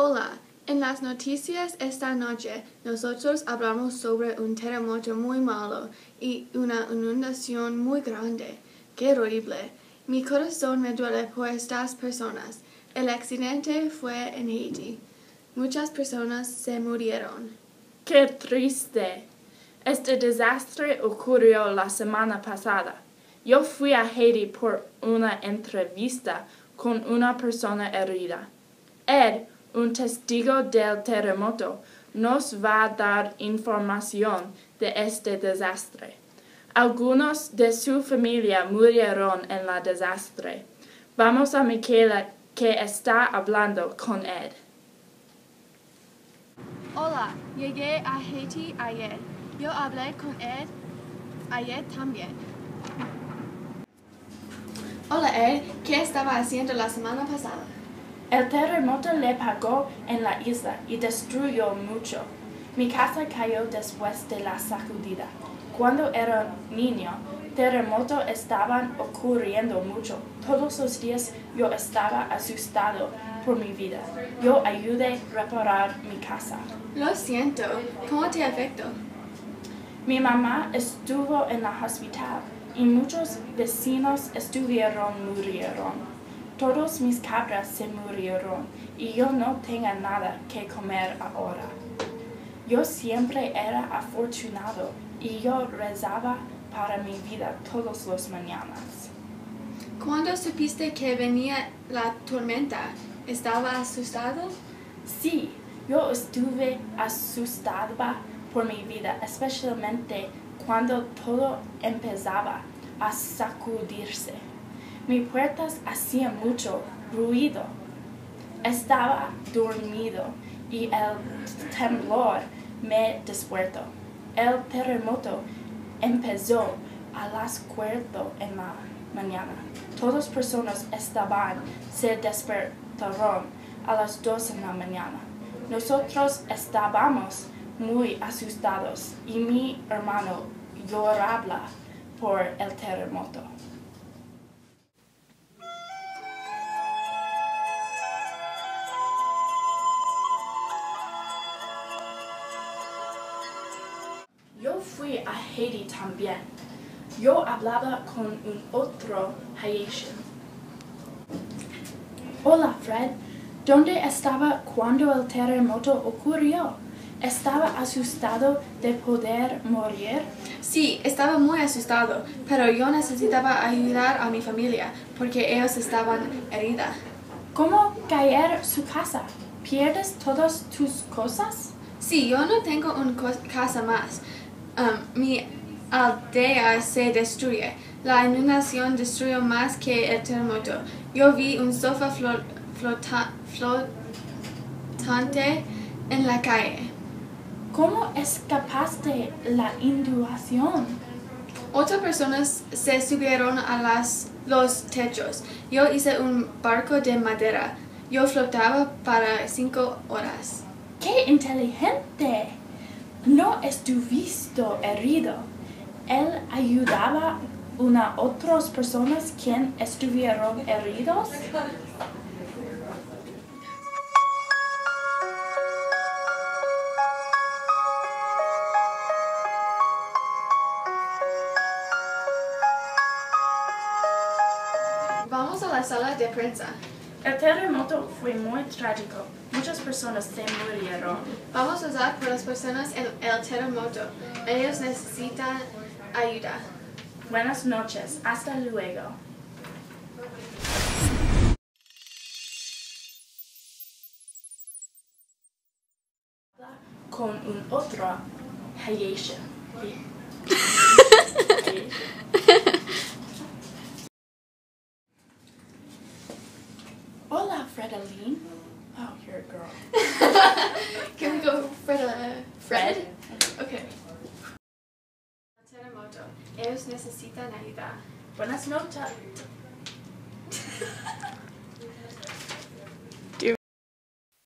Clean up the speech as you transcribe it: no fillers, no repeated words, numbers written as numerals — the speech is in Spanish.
Hola, en las noticias esta noche nosotros hablamos sobre un terremoto muy malo y una inundación muy grande. ¡Qué horrible! Mi corazón me duele por estas personas. El accidente fue en Haití. Muchas personas se murieron. ¡Qué triste! Este desastre ocurrió la semana pasada. Yo fui a Haití por una entrevista con una persona herida. Ed, un testigo del terremoto, nos va a dar información de este desastre. Algunos de su familia murieron en el desastre. Vamos a Michaela, que está hablando con Ed. Hola, llegué a Haití ayer. Yo hablé con Ed ayer también. Hola Ed, ¿qué estaba haciendo la semana pasada? El terremoto le pegó en la isla y destruyó mucho. Mi casa cayó después de la sacudida. Cuando era niño, terremotos estaban ocurriendo mucho. Todos los días yo estaba asustado por mi vida. Yo ayudé a reparar mi casa. Lo siento, ¿cómo te afectó? Mi mamá estuvo en el hospital y muchos vecinos murieron. Todos mis cabras se murieron y yo no tengo nada que comer ahora. Yo siempre era afortunado y yo rezaba para mi vida todas las mañanas. ¿Cuándo supiste que venía la tormenta? ¿Estaba asustado? Sí, yo estuve asustada por mi vida, especialmente cuando todo empezaba a sacudirse. Mis puertas hacían mucho ruido. Estaba dormido y el temblor me despertó. El terremoto empezó a las 4 en la mañana. Todas las personas se despertaron a las 2 en la mañana. Nosotros estábamos muy asustados y mi hermano lloraba por el terremoto. Yo fui a Haití también. Yo hablaba con un otro haitiano. Hola, Fred. ¿Dónde estaba cuando el terremoto ocurrió? ¿Estaba asustado de poder morir? Sí, estaba muy asustado, pero yo necesitaba ayudar a mi familia porque ellos estaban heridos. ¿Cómo caer su casa? ¿Pierdes todas tus cosas? Sí, yo no tengo una casa más. Mi aldea se destruye. La inundación destruyó más que el terremoto. Yo vi un sofá flotante en la calle. ¿Cómo escapaste la inundación? Otras personas se subieron a los techos. Yo hice un barco de madera. Yo flotaba para 5 horas. ¡Qué inteligente! No estuviste herido. Él ayudaba a otras personas que estuvieron heridos. Vamos a la sala de prensa. El terremoto fue muy trágico. Muchas personas se murieron. Vamos a usar por las personas en el terremoto. Ellos necesitan ayuda. Buenas noches. Hasta luego. Con un otro haitiano. Hola, Fredaline. Oh, you're a girl. Can we go Fred? Okay. Terremoto. Ellos necesitan ayuda. Buenas noches.